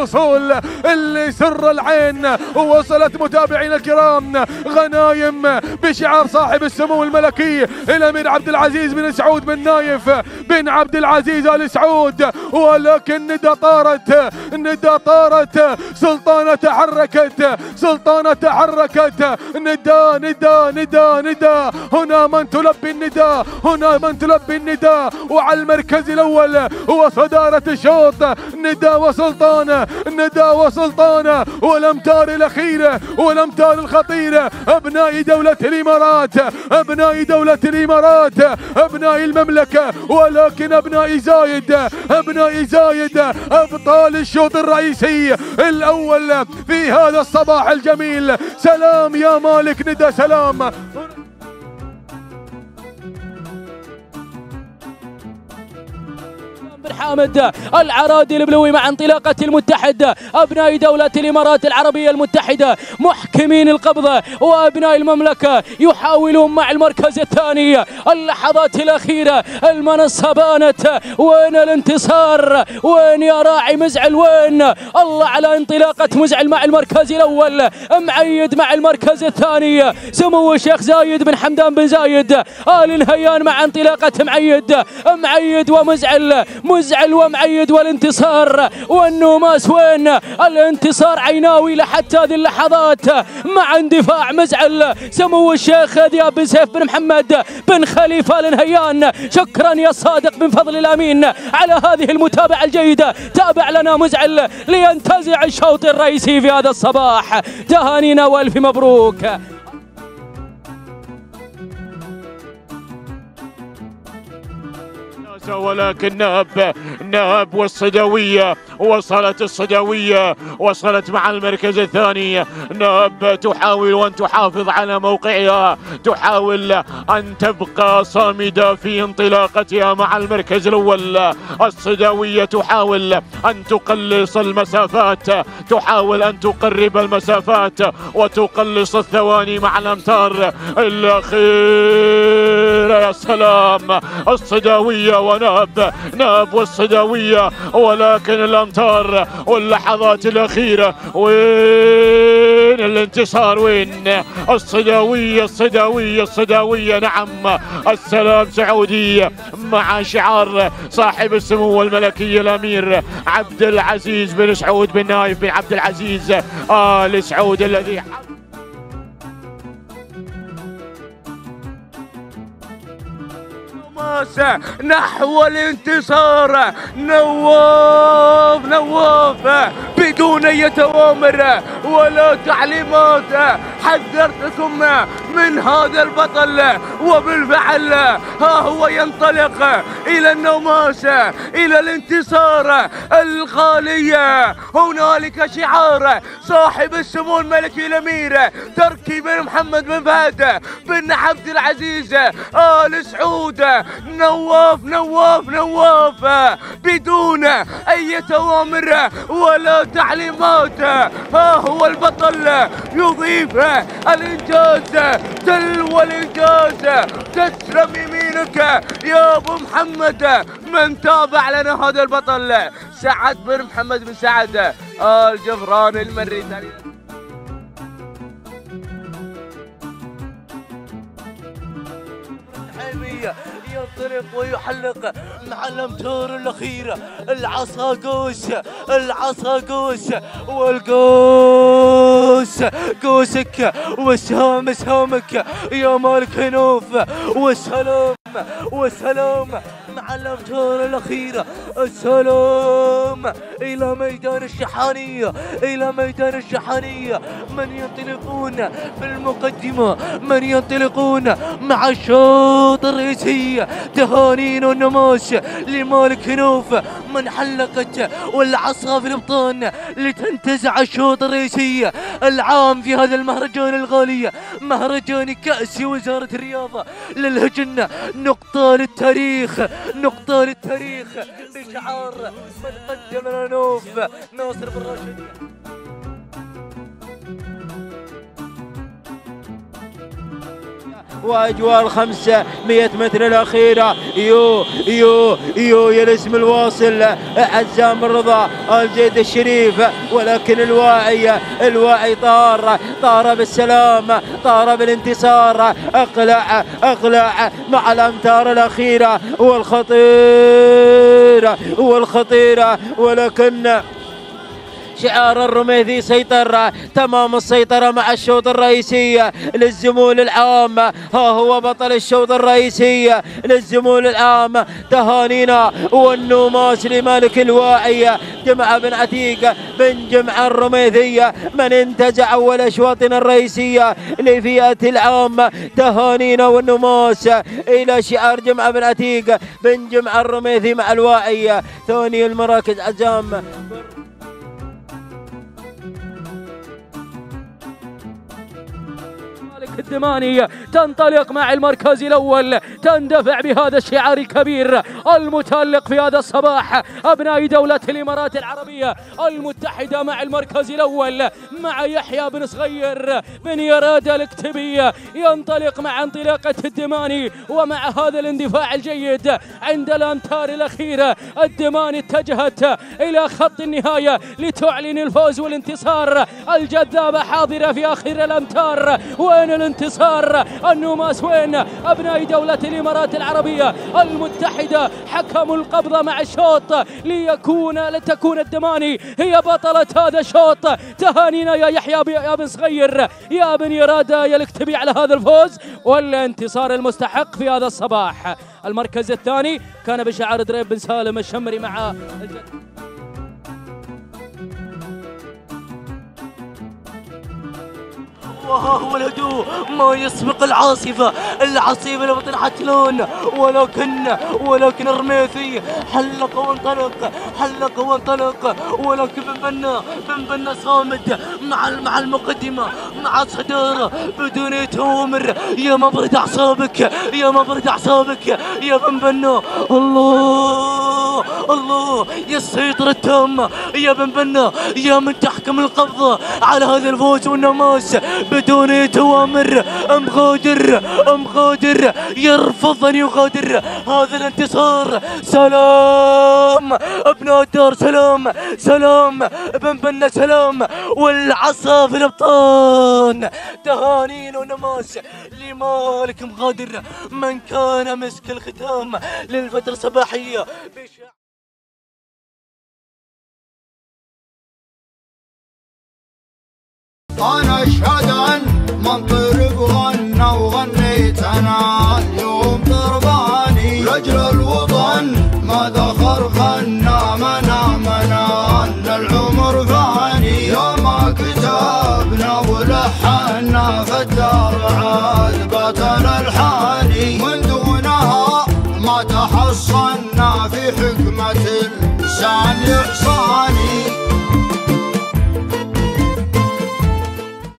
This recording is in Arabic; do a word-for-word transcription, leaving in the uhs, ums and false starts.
الوصول اللي سر العين. وصلت متابعينا الكرام غنايم بشعار صاحب السمو الملكي الامير عبد العزيز بن سعود بن نايف بن عبد العزيز ال سعود، ولكن ندى طارت ندى طارت سلطانة تحركت سلطانة تحركت. ندى ندى ندى ندى هنا من تلبي النداء هنا من تلبي النداء. وعلى المركز الاول وصدارة الشوط ندى وسلطانة ندى وسلطانة. والامتار الاخيرة والامتار الخطيرة ابناء دولة الامارات ابناء دولة الامارات ابناء المملكة، ولكن ابناء زايد ابناء زايد ابطال الشوط الرئيسي الاول في هذا الصباح الجميل. سلام يا مالك ندى سلام. بن حامد العرادي البلوي مع انطلاقة المتحد أبناء دولة الإمارات العربية المتحدة محكمين القبضة، وأبناء المملكة يحاولون مع المركز الثاني. اللحظات الأخيرة المنصة بانت، وين الانتصار؟ وين يا راعي مزعل؟ وين الله على انطلاقة مزعل مع المركز الأول، معيد مع المركز الثاني سمو الشيخ زايد بن حمدان بن زايد آل نهيان مع انطلاقة معيد معيد ومزعل مزعل ومعيد. والانتصار والنوماس وين الانتصار؟ عيناوي لحتى هذه اللحظات مع اندفاع مزعل سمو الشيخ ذياب بن سيف بن محمد بن خليفة آل نهيان. شكرا يا صادق بن فضل الامين على هذه المتابعة الجيدة. تابع لنا مزعل لينتزع الشوط الرئيسي في هذا الصباح. تهانينا والف مبروك. ولكن نهب نهب والصدوية وصلت الصدوية وصلت مع المركز الثاني. نهب تحاول أن تحافظ على موقعها، تحاول أن تبقى صامدة في انطلاقتها مع المركز الأول. الصدوية تحاول أن تقلص المسافات، تحاول أن تقرب المسافات وتقلص الثواني مع الأمتار الأخيرة. يا سلام الصدوية ونهب نهب والصدوية، ولكن الأمتار واللحظات الأخيرة. وين الانتصار؟ وين الصدوية الصدوية الصدوية؟ نعم السلام سعودي مع شعار صاحب السمو الملكي الأمير عبد العزيز بن سعود بن نايف بن عبد العزيز آل سعود الذي نحو الانتصار. نواف نواف بدون اي اوامر ولا تعليمات حذرتكم من هذا البطل، وبالفعل ها هو ينطلق الى النوماس الى الانتصار الغالي. هنالك شعار صاحب السمو الملكي الامير تركي بن محمد بن فهد بن عبد العزيز آل سعود. نواف نواف نواف بدون اي اوامر ولا تعليمات. ها هو البطل يضيف الانجاز تلو الانجاز. تسلم يمينك يا ابو محمد. من تابع لنا هذا البطل سعد بن محمد بن سعد آل جفران المري. ينطلق ويحلق مع الامتار الاخيره. العصا قوس العصا قوس والقوس قوسك وسهام سهامك يا مالك هنوف. والسلام والسلام مع الامتار الاخيره. السلام الى ميدان الشحانيه الى ميدان الشحانيه. من ينطلقون في المقدمه من ينطلقون مع الشوط الرئيسي. تهانينا والنماس لمالك هنوف من حلقت والعصا في الابطان لتنتزع الشوط الرئيسي العام في هذا المهرجان الغالي، مهرجان كأس وزارة الرياضة للهجن. نقطة للتاريخ نقطة للتاريخ بشعار من قدم لنا نوف ناصر بن راشد. وأجواء الخمسمائة متر الأخيرة. يو يو يو يا الاسم الواصل عزام الرضا الجيد الشريف، ولكن الواعي الواعي طار طار بالسلام، طار بالانتصار، اقلع اقلع مع الامتار الاخيره والخطيره والخطيره، ولكن شعار الرميثي سيطر تمام السيطرة مع الشوط الرئيسي للزمول العام. ها هو بطل الشوط الرئيسي للزمول العام. تهانينا والنوماس لمالك الواعي جمعة بن عتيق بن جمعة الرميثي من انتزع أول أشواطنا الرئيسية لفئة العام. تهانينا والنوماس إلى شعار جمعة بن عتيق بن جمعة الرميثي مع الواعي. ثاني المراكز عزام الدماني تنطلق مع المركز الأول، تندفع بهذا الشعار الكبير المتألق في هذا الصباح. أبناء دولة الإمارات العربية المتحدة مع المركز الأول مع يحيى بن صغير بن يراد الاكتبي، ينطلق مع انطلاقة الدماني ومع هذا الاندفاع الجيد عند الأمتار الأخيرة. الدماني اتجهت إلى خط النهاية لتعلن الفوز والانتصار. الجذابة حاضرة في آخر الأمتار. وين الانتصار؟ النوماس وين؟ أبناء دولة الإمارات العربية المتحدة حكموا القبضة مع الشوط ليكون لتكون الدماني هي بطلة هذا الشوط. تهانينا يا يحيى يا بن صغير يا بن يرادة يا الاكتبي على هذا الفوز والانتصار المستحق في هذا الصباح. المركز الثاني كان بشعار دريب بن سالم الشمري مع الجد. وها هو الهدوء ما يسبق العاصفة، العاصفة لو طلعت لون، ولكن ولكن الرميثي حلق وانطلق حلق وانطلق، ولكن بن بنا بن بنا صامد مع مع المقدمة مع الصدارة بدون تومر. يا مبرد أعصابك يا مبرد أعصابك يا بن بنا. الله الله يا السيطرة التامة يا بن بنا، يا من تحكم القبضة على هذا الفوز والنماس بدون توامر. أم غادر أم غادر يرفض أن يغادر هذا الانتصار. سلام أبناء الدار، سلام سلام بن بنا، سلام والعصا في الأبطان. تهانين ونماس لمالك مغادر من كان مسك الختام للفترة الصباحية. أنا أشهد أن من طرب غنى وغنيت أنا اليوم ضرباني لأجل الوطن ما ذخر غنى منا منا أن العمر فاني. يوم ما كتبنا ولحنا في الدار عذبتنا الحاني من دونها ما تحصنا في حكمة